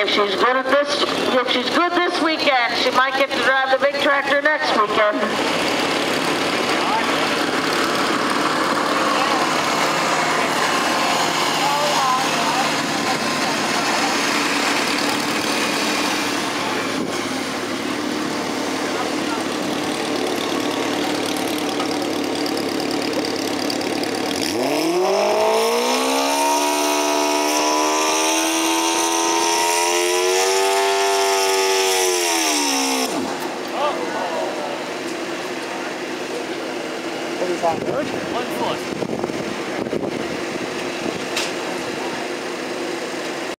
If she's good this weekend, she might get to drive the big tractor next weekend. Good. 1 foot.